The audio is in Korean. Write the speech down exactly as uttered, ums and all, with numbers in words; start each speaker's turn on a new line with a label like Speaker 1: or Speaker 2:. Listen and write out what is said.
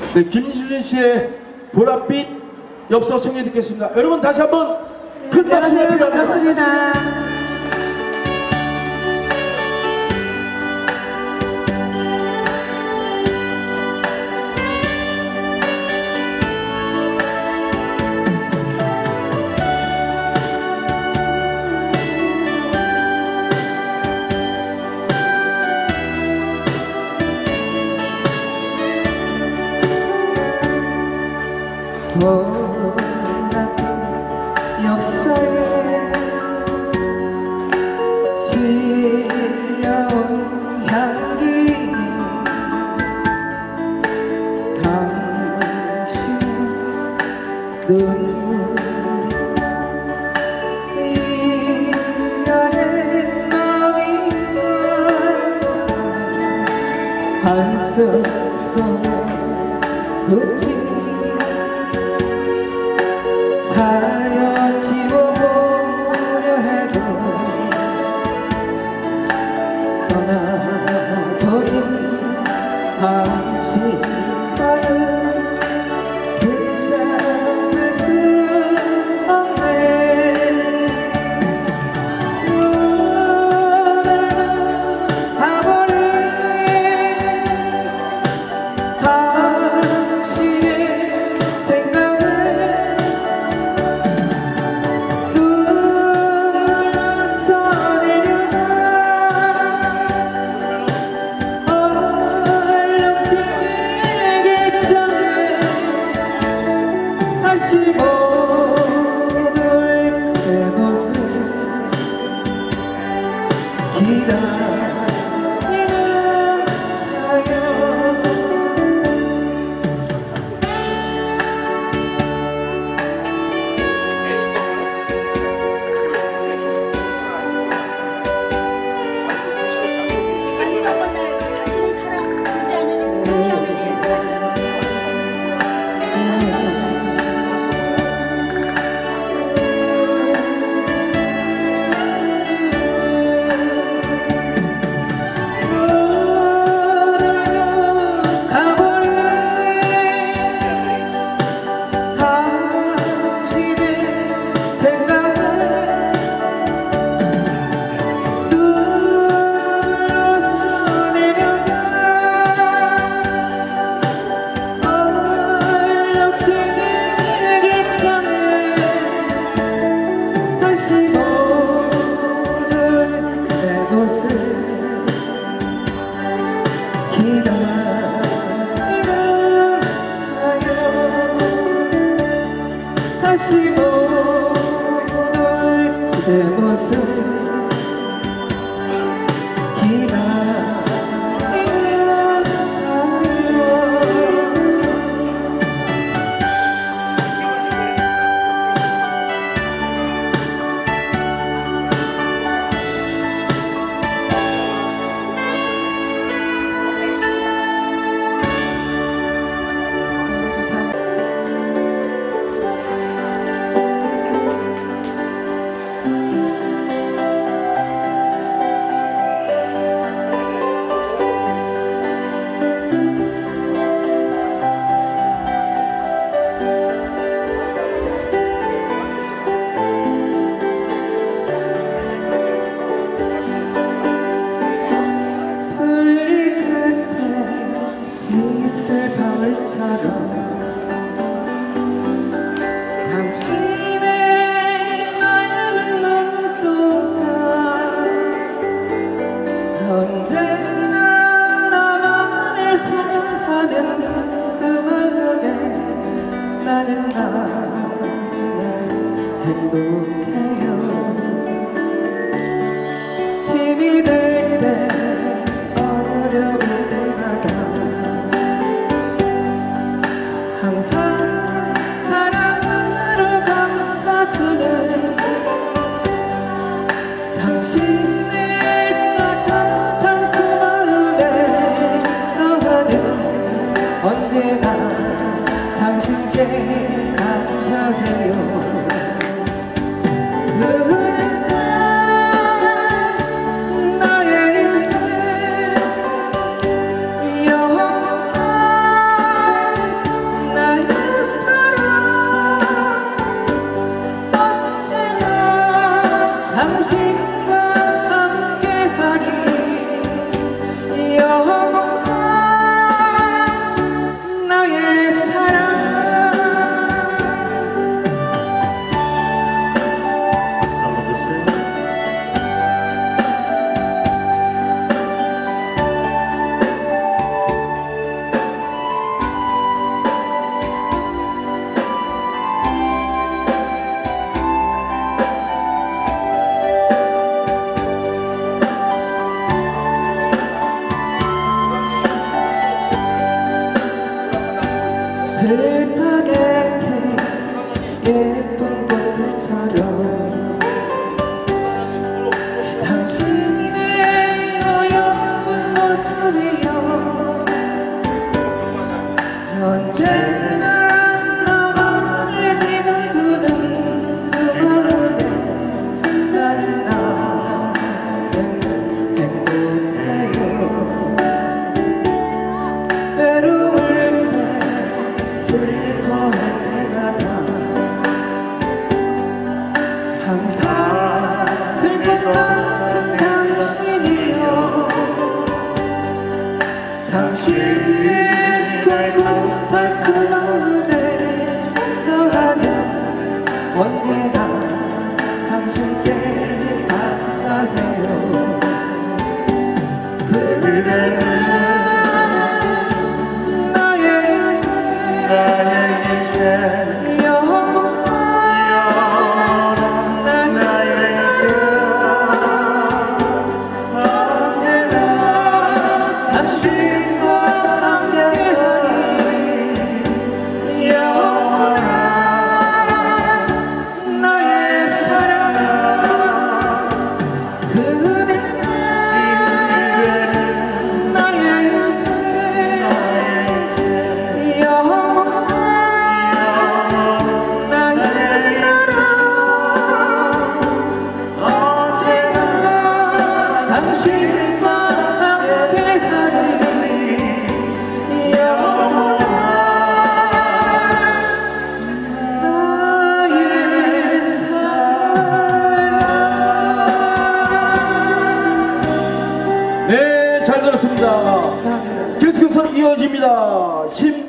Speaker 1: 네, 김수진 씨의 보랏빛 엽서 청해 듣겠습니다. 여러분 다시 한번 큰
Speaker 2: 네,
Speaker 1: 박수가 필요합니다.
Speaker 2: 반갑습니다. 보랏빛 엽서에 시려운 향기 당신 눈물이 이별의 마음인가 한숨 속에 흩친 사연 지워보려 해도 떠나버린 당신과는 붙잡을 수 없네. 눈을 가버린 당신의 생각을 다시 모를 그대 모습 기다리는 사연 다시 모를 그대 모습 기다리는 당신의 맑은 눈동자 언제나 나만을 사랑하는 그 마음에 나는 나 행복해요. 힘이 될 때 어려울 때마다 항상 사랑으로 감싸주는 당신의 따뜻한 그 마음에 나와는 언제나 당신께 감사해요. 나의 인생 영원한 스파게티 예쁜 꽃들처럼 당신의 어여쁜 모습이여 언제나 너만을 믿어주는 그 마음에 나는 나는 행복해요. 외로울 때 슬퍼할 때마다 항상 들것 같은 당신이여 당신의 꿀꿀한 그 마음에 너라는 언제나 당신께 감사해요. 그대는 나의 인생
Speaker 3: 나의 인생
Speaker 2: 영원한 나의 인생 언제나 당신과 함께하리 영원한 나의 사랑 그대는 나의 인생 영원한 나의 사랑 언제나 당신과 함께하리 영원한 나의 사랑.
Speaker 1: 네, 잘 들었습니다. 계속해서 이어집니다. 심